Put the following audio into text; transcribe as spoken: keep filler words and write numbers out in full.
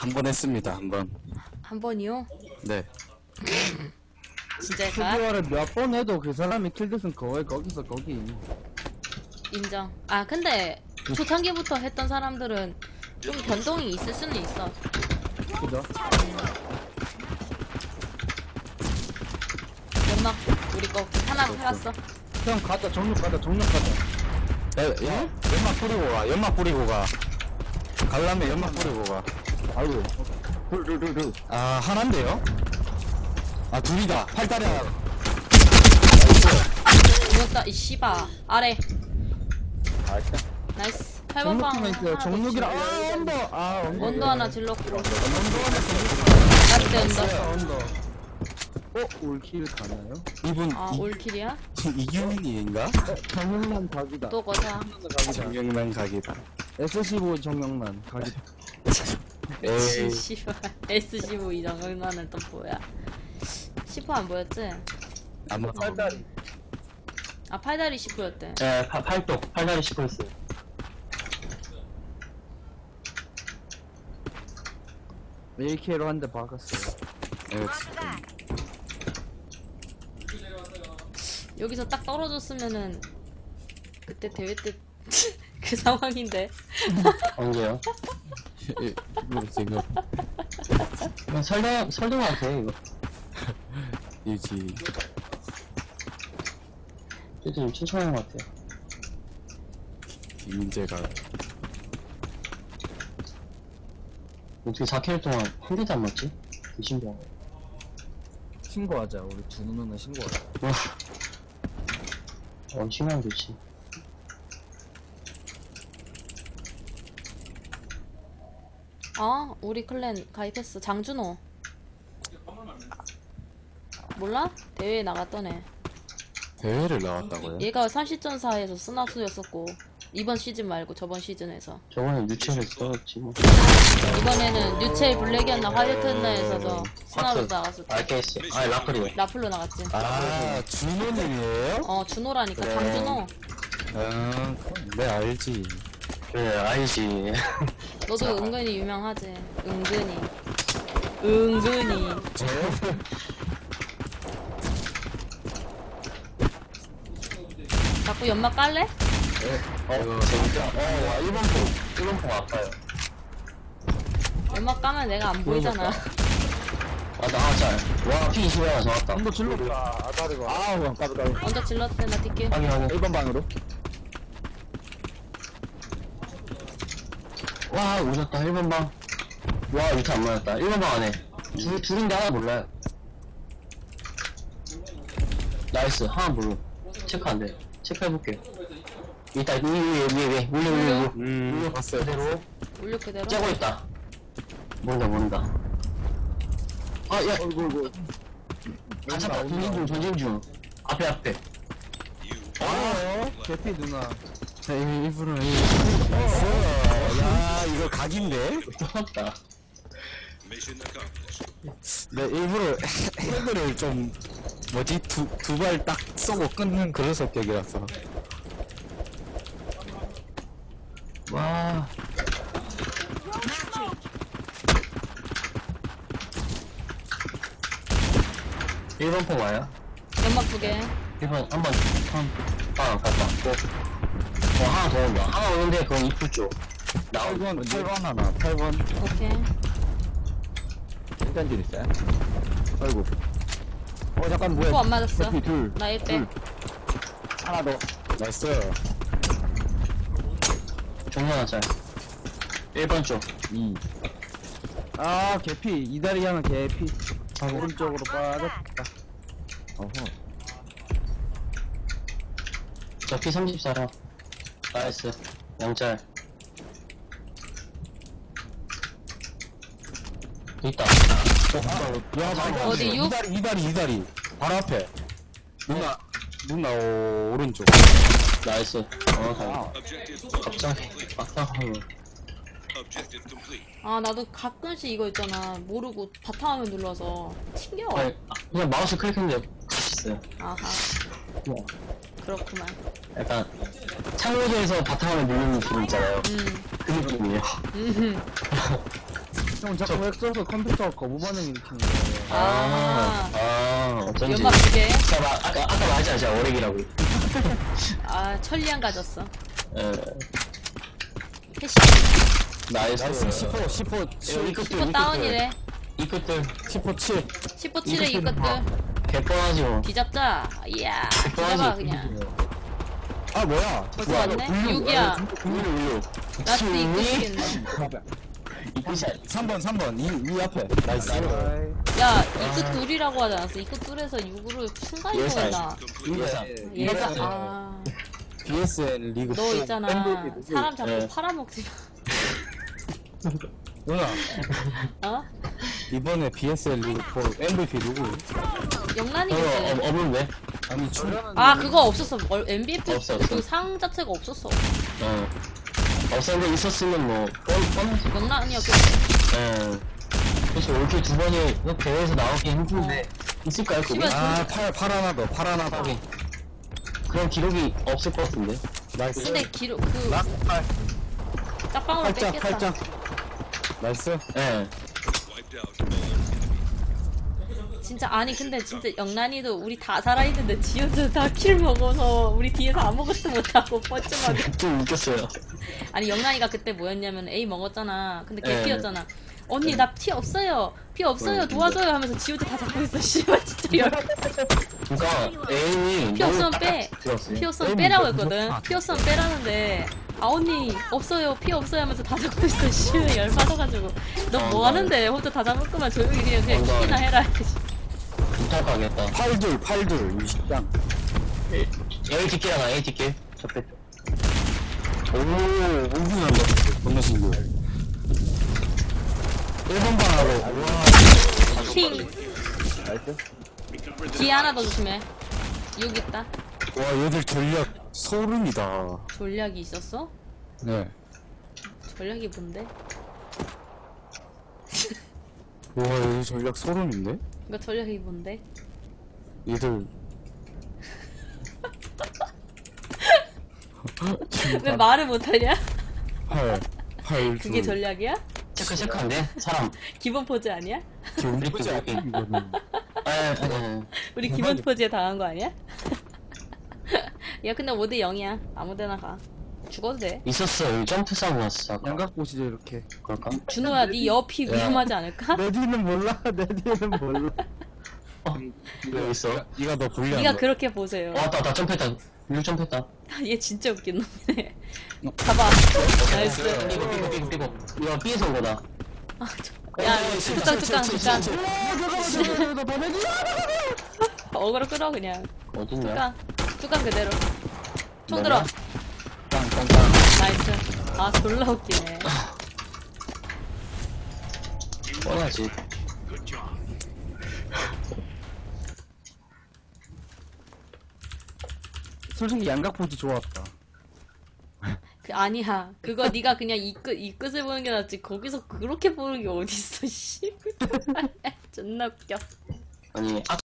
한 번 했습니다, 한 번. 한 번이요? 네. 진짜일까? 투표를 몇 번 해도 그 사람이 킬댓은 거의 거기서 거기. 인정. 아 근데 초창기부터 했던 사람들은 좀 변동이 있을 수는 있어. 그죠? 연막 우리 거 하나 팔았어. 형 가자, 정육 가자, 정육 가자. 야, 야, 연막 뿌리고 가, 연막 뿌리고 가. 갈라면 연막 뿌리고 가. 아이고. 르르르르. 아, 하나인데요? 아, 둘이다. 팔다리 하나. 죽었다 이 씨바. 아래. 알았다. 나이스. 팔 번 방. 정육하면 있어요. 정육이랑, 아, 언더. 아, 언더. 원도 하나 질렀고. 언더 하나 나이스 언더. 정육. 언더. 어? 올킬 가나요? 이분, 아 올킬이야? 이규민이인가? 어, 정육만 각이다. 또 거자. 각이다. 정경만 각이다. 에스 십오 정육만 각이다. 에이, 씨발. 에스 십오 이 정도는 또 뭐야? 시프 안 보였지? 아마 팔다리. 아 팔다리 시프였대. 예, 파, 팔뚝, 팔다리 씹고 있어요. 에이케이로 한 대 박았어요. 네, 지금. 여기서 딱 떨어졌으면은 그때 대회 때 그 상황인데. 언제요? 예, 이거 지금 그냥 설명, 설명하면 돼, 이거. 유지. 그래도 좀 천천한 것 같아요. 이민재가 어떻게 사 킬로 동안 한 대도 안 맞지? 그 신기하네. 신고하자. 우리 두 누나 신고하자. 와. 엄청난 좋지. 아 우리 클랜 가입했어. 장준호. 몰라? 대회에 나갔던 애. 대회를 나왔다고요? 얘가 삼십전사에서 스나수였었고 이번 시즌 말고 저번 시즌에서. 저번에 유체를 떨었지, 뭐. 이번에는 유체 블랙이었나 화이트였나에서도 스나로 나갔었지. 알겠어. 아, 라플이요. 라플로 나갔지. 아, 준호님이에요? 어 준호라니까. 그래. 장준호. 아, 네, 알지. 그래, 알지. 너도 은근히 유명하지. 은근히. 은근히. 저요? 자꾸 연막 깔래? 어, 재밌다. 어, 와, 일 번 포. 일 번 포 아파요. 연막 까면 내가 안 보이잖아. 아, 나 짤. 와, 피 이십 하나 잡았다. 언더 질렀다. 아다리가. 아우, 까비다. 먼저 질렀대. 나 뛸게. 확인, 확인. 일 번 방으로. 와, 오졌다. 일 번 방. 와, 유타 안 맞았다. 일 번 방 안에. 둘, 둘인데 하나 몰라요. 나이스. 하나 모르. 체크 안 돼. 체크해볼게요. 이따, 위에, 위에, 위에, 위에. 물려, 물려, 물려. 음, 봤어요. 그대로. 올려 그대로. 째고 있다. 모른다, 모른다. 아, 야. 어이구, 어이구. 아, 잠깐. 전진 중, 전진 중. 앞에, 앞에. 아, 개피 누나. 자, 일부러, 나이스. 야, 이거 각인데? 떴다. 네, 일부러 헤드를 좀, 뭐지, 두, 두 발 딱 쏘고 끊는 그런 성격이라서. 와. 일 번 포 와요? 연막 두 개. 일 번, 한 번, 한, 아, 갔다. 또. 어, 하나 더 온다. 하나 오는데 그건 이풀 쪽. 팔 번, 팔 번 하나, 팔 번. 오케이. 일단 딜 있어요. 아이고. 어, 잠깐, 뭐야. 또 안 맞았어. 개피 둘. 나 일 빼. 하나 더. 나이스. 종료 하나 짤. 일 번 쪽. 이. 아, 개피. 이다리 하나 개피. 아, 오른쪽으로 빠졌다. 어허. 저 피 삼십사라. 나이스. 양짤. 있다. 어, 야, 나 어디, 육? 이다리, 이다리, 이다리. 바로 앞에. 누나, 누나, 오, 오른쪽. 나이스. 어, 가. 갑자기. 막상하고. 아 나도 가끔씩 이거 있잖아. 모르고 바탕화면 눌러서 튕겨. 아니, 그냥 마우스 클릭했는데 같이 있어요. 아하. 그렇구만. 약간 창조에서 바탕화면 누르는 기분 있잖아요. 음. 그 느낌이에요. 음. 형 자꾸 핵 써서 컴퓨터 거부 반응 일으키는 거예요. 아, 아, 어쩐지. 연막 두 개. 제가 마, 아까, 아까 말했잖아, 제가 오렉이라고. 아, 천리안 가졌어. 예. 패시. 나이스. 나이스 십호 십호 이 칠 끝들, 십오 다운이래. 이 끝들. 십호 칠 십오 칠에 이 끝들. 개뻔하지 뭐. 뒤잡자. 이야, 뒤잡아, 그냥. 아 뭐야 벌써 왔네? 육이야. 울려, 울려. 라스트 이 끝이겠네. 이 끝이야. 삼 번 삼 번 이, 이 앞에 나이스 아이, 야, 이 끝 둘이라고 하지 않았어? 이 끝 둘에서 육으로 순간 예살. 이동했나? 예상. 얘가, 예살. 아. 비에스엔 리그 너 있잖아. 사람 자꾸 네. 팔아먹지 누나 마. 어? 이번에 비에스엔 리그 사 엠브이피 누구? 어, 영란이겠지. 어, 없는데? 아니 출 아, 그거 없었어. 엠비에프 없어, 없어. 그 상 자체가 없었어. 어. 없었는데 있었으면 뭐, 뻔, 뻔하지. 영란이었겠지. 예. 그래서 이렇게 두 번이 그 대회에서 나오기 힘든데, 있을까요, 그게? 씨발, 아, 팔, 팔 하나 더, 팔 하나 더. 하긴. 그런 기록이 없을 것 같은데. 나이스. 근데 기록 그 락, 팔, 짝방으로 팔짱, 뺏겼다. 팔짱. 나이스. 예. 진짜 아니 근데 진짜 영란이도 우리 다 살아있는데 지효도 다 킬 먹어서 우리 뒤에서 아무것도 못하고 뻘쭘하게. 좀 웃겼어요. 아니 영란이가 그때 뭐였냐면 A 먹었잖아. 근데 네. 개피였잖아. 언니 나 피 없어요. 피 없어요. 네, 도와줘요 하면서 지효도 다 잡고 있어. 씨발 진짜 열. 그니까, 에임이. 피 없으면 빼. 들었어요. 피 없으면 에임이 빼라고 몇 했거든. 번 피 없으면 빼라는데 아 언니 없어요. 피 없어요 하면서 다 잡고 있어. 씨발 열 받아가지고 너 뭐 어, 하는데 혼자 다 잡을 거면 조용히 그냥 그냥 어, 킥이나 해라. 부탁 가겠다. 팔둘, 팔둘, 이십장. A 뒷길 하나, A 뒷길. 접했. 오, 오분 한다. 건너신구. 일 번 방하고. 와, 킹. 나이스. 뒤에 하나 더 조심해. 육 있다. 와, 얘들 전략 소름이다. 전략이 있었어? 네. 전략이 뭔데? 와, 얘들 전략 소름인데? 이거 전략이 뭔데? 얘들. 왜 말을 못하냐? 팔, 팔, 그게 전략이야? 체크, 체크한데? 사람. 기본 포즈 아니야? 기분 리프트 할게. 이거는. 아, 아니, 아니. 우리 기본 포즈에 당한 거 아니야? 야 근데 오 대 영이야. 아무데나 가. 죽어도 돼. 있었어. 여기 점프 싸움 났어. 아까. 양각 보시죠 이렇게. 그럴까? 준호야 네 옆이 야. 위험하지 않을까? 내 뒤는 몰라. 내 뒤는 몰라. 여기 있어. 네가 더 불리한 네가 거. 그렇게 보세요. 어, 왔다, 나 점프했다. 육 점프했다. 얘 진짜 웃긴 놈이네. 잡아. 나이스. 삐고, 삐고, 삐고, 삐고. 이거 B에서 온 거다. 아, 저- 야 뚜깡 뚜깡 뚜깡. 어그로 끌어 그냥. 어딨냐? 뚜깡 뚜깡 그대로. 총 뭐냐? 들어. 땅땅땅. 나이스. 아 졸라 웃기네. 뻔하지. 솔직히 양각 보지 좋았다. 그 아니야. 그거 네가 그냥 이 끝 이 끝을 보는 게 낫지. 거기서 그렇게 보는 게 어딨어 씨. 존나 웃겨. 아니, 아